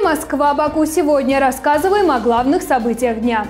Москва-Баку сегодня. Рассказываем о главных событиях дня.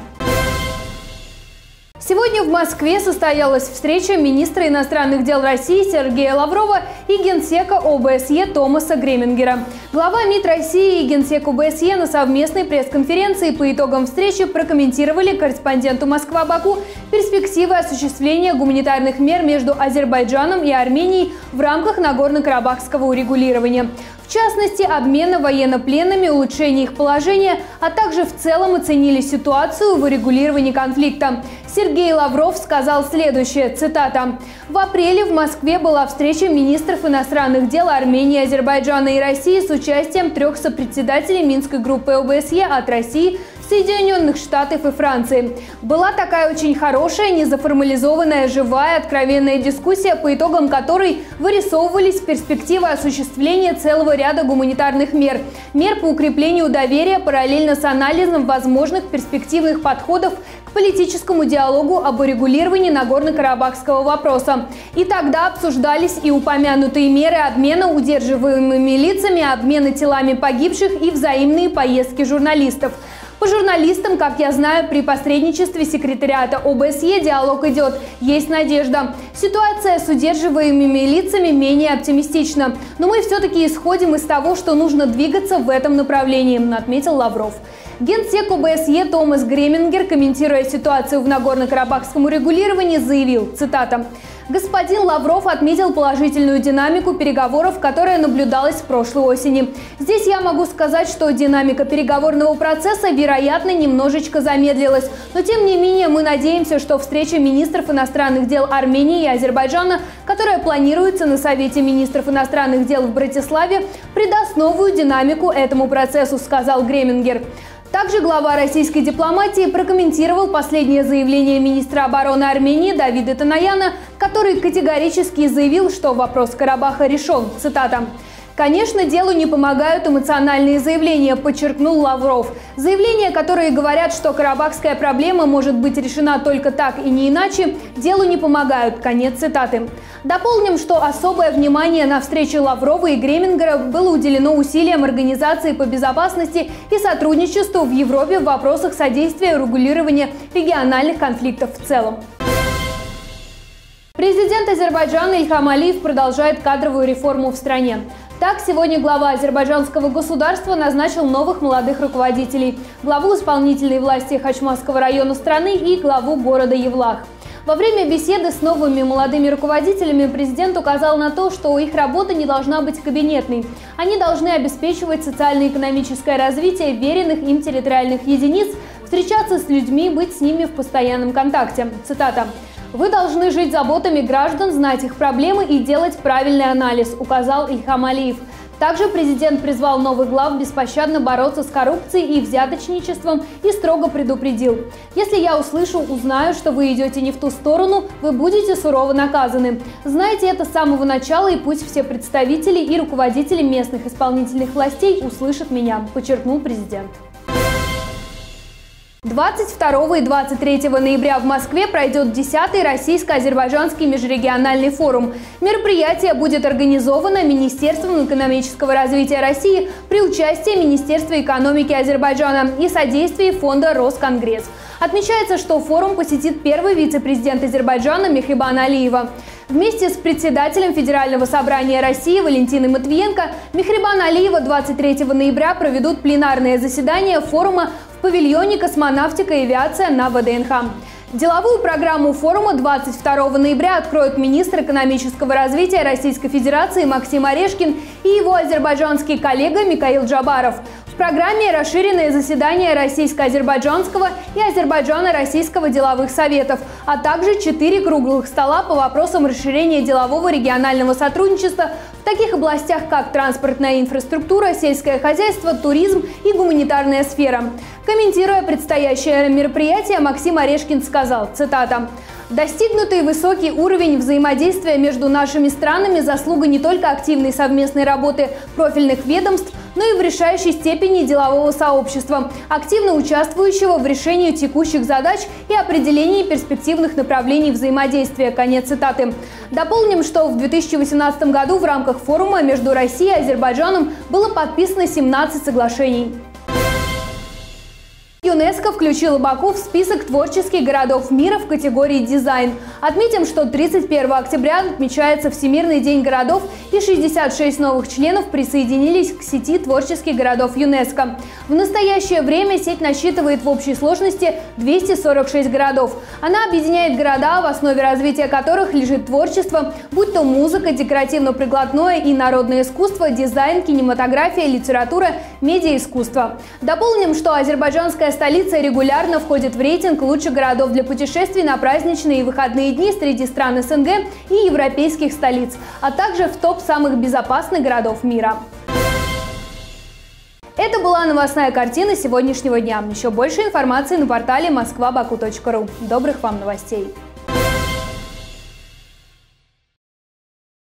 Сегодня в Москве состоялась встреча министра иностранных дел России Сергея Лаврова и генсека ОБСЕ Томаса Гремингера. Глава МИД России и генсек ОБСЕ на совместной пресс-конференции по итогам встречи прокомментировали корреспонденту Москва-Баку перспективы осуществления гуманитарных мер между Азербайджаном и Арменией в рамках Нагорно-Карабахского урегулирования. В частности, обмена военнопленными, улучшение их положения, а также в целом оценили ситуацию в урегулировании конфликта. Сергей Лавров сказал следующее, цитата: «В апреле в Москве была встреча министров иностранных дел Армении, Азербайджана и России с участием 3 сопредседателей Минской группы ОБСЕ от России, Соединенных Штатов и Франции. Была такая очень хорошая, незаформализованная, живая, откровенная дискуссия, по итогам которой вырисовывались перспективы осуществления целого ряда гуманитарных мер. Мер по укреплению доверия параллельно с анализом возможных перспективных подходов к политическому диалогу об урегулировании Нагорно-Карабахского вопроса. И тогда обсуждались и упомянутые меры обмена удерживаемыми лицами, обмена телами погибших и взаимные поездки журналистов. По журналистам, как я знаю, при посредничестве секретариата ОБСЕ диалог идет. Есть надежда. Ситуация с удерживаемыми лицами менее оптимистична. Но мы все-таки исходим из того, что нужно двигаться в этом направлении», отметил Лавров. Генсек ОБСЕ Томас Гремингер, комментируя ситуацию в Нагорно-Карабахском урегулировании, заявил, цитата: «Господин Лавров отметил положительную динамику переговоров, которая наблюдалась в прошлой осени. Здесь я могу сказать, что динамика переговорного процесса, вероятно, немножечко замедлилась. Но тем не менее мы надеемся, что встреча министров иностранных дел Армении и Азербайджана, которая планируется на Совете министров иностранных дел в Братиславе, придаст новую динамику этому процессу», сказал Гремингер. Также глава российской дипломатии прокомментировал последнее заявление министра обороны Армении Давида Танаяна, который категорически заявил, что вопрос Карабаха решен. Цитата: «Конечно, делу не помогают эмоциональные заявления», подчеркнул Лавров. Заявления, которые говорят, что карабахская проблема может быть решена только так и не иначе, делу не помогают. Конец цитаты. Дополним, что особое внимание на встрече Лаврова и Гремингера было уделено усилиям Организации по безопасности и сотрудничеству в Европе в вопросах содействия регулирования региональных конфликтов в целом. Президент Азербайджана Ильхам Алиев продолжает кадровую реформу в стране. Так, сегодня глава азербайджанского государства назначил новых молодых руководителей: главу исполнительной власти Хачмазского района страны и главу города Евлах. Во время беседы с новыми молодыми руководителями президент указал на то, что их работа не должна быть кабинетной. Они должны обеспечивать социально-экономическое развитие веренных им территориальных единиц, встречаться с людьми, быть с ними в постоянном контакте. Цитата: «Вы должны жить заботами граждан, знать их проблемы и делать правильный анализ», указал Ильхам Алиев. Также президент призвал новых глав беспощадно бороться с коррупцией и взяточничеством и строго предупредил: «Если я услышу, узнаю, что вы идете не в ту сторону, вы будете сурово наказаны. Знайте это с самого начала, и пусть все представители и руководители местных исполнительных властей услышат меня», подчеркнул президент. 22 и 23 ноября в Москве пройдет 10-й российско-азербайджанский межрегиональный форум. Мероприятие будет организовано Министерством экономического развития России при участии Министерства экономики Азербайджана и содействии фонда «Росконгресс». Отмечается, что форум посетит первый вице-президент Азербайджана Мехрибан Алиева. Вместе с председателем Федерального собрания России Валентиной Матвиенко Мехрибан Алиева 23 ноября проведут пленарное заседание форума в павильоне «Космонавтика и авиация» на ВДНХ. Деловую программу форума 22 ноября откроют министр экономического развития Российской Федерации Максим Орешкин и его азербайджанский коллега Микаил Джабаров. В программе расширенное заседание Российско-Азербайджанского и Азербайджано-Российского деловых советов, а также 4 круглых стола по вопросам расширения делового регионального сотрудничества в таких областях, как транспортная инфраструктура, сельское хозяйство, туризм и гуманитарная сфера. Комментируя предстоящее мероприятие, Максим Орешкин сказал, цитата: «Достигнутый высокий уровень взаимодействия между нашими странами – заслуга не только активной совместной работы профильных ведомств, но и в решающей степени делового сообщества, активно участвующего в решении текущих задач и определении перспективных направлений взаимодействия». Конец цитаты. Дополним, что в 2018 году в рамках форума между Россией и Азербайджаном было подписано 17 соглашений. ЮНЕСКО включила Баку в список творческих городов мира в категории «Дизайн». Отметим, что 31 октября отмечается Всемирный день городов, и 66 новых членов присоединились к сети творческих городов ЮНЕСКО. В настоящее время сеть насчитывает в общей сложности 246 городов. Она объединяет города, в основе развития которых лежит творчество, будь то музыка, декоративно-прикладное и народное искусство, дизайн, кинематография, литература, медиаискусство. Дополним, что азербайджанская столица регулярно входит в рейтинг лучших городов для путешествий на праздничные и выходные дни среди стран СНГ и европейских столиц, а также в топ самых безопасных городов мира. Это была новостная картина сегодняшнего дня. Еще больше информации на портале moskva.baku.ru. Добрых вам новостей!